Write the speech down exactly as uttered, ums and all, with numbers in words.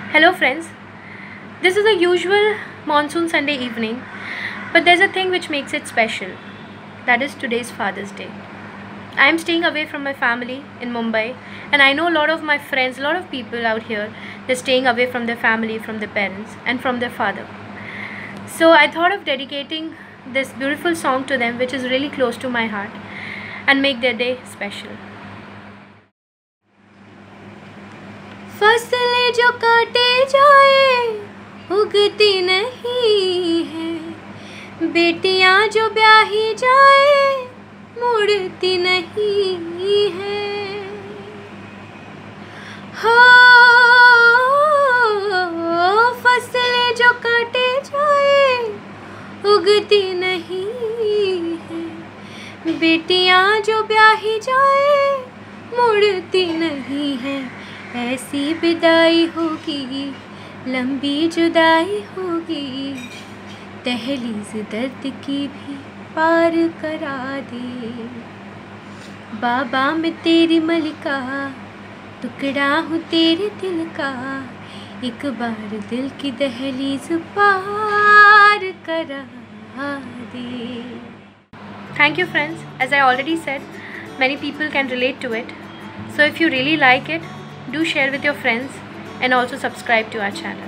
Hello friends, this is a usual monsoon Sunday evening, but there's a thing which makes it special. That is today's Father's Day. I am staying away from my family in Mumbai, and I know a lot of my friends, a lot of people out here, they're staying away from their family, from their parents, and from their father. So I thought of dedicating this beautiful song to them, which is really close to my heart, and make their day special. फसलें जो काटे जाए उगती नहीं है, बेटियां जो ब्याही जाए मुड़ती नहीं है। हो फसलें जो काटे जाए उगती नहीं है, बेटियां जो ब्याही जाए मुड़ती नहीं है। ऐसी विदाई होगी, लंबी जुदाई होगी, दहलीज़ दर्द की भी पार करा दे। बाबा मैं तेरी मलिका, टुकड़ा हूँ तेरे दिल का, एक बार दिल की दहलीज़ पार करा दे। Thank you friends. As I already said, many people can relate to it. So if you really like it, do share with your friends and also subscribe to our channel.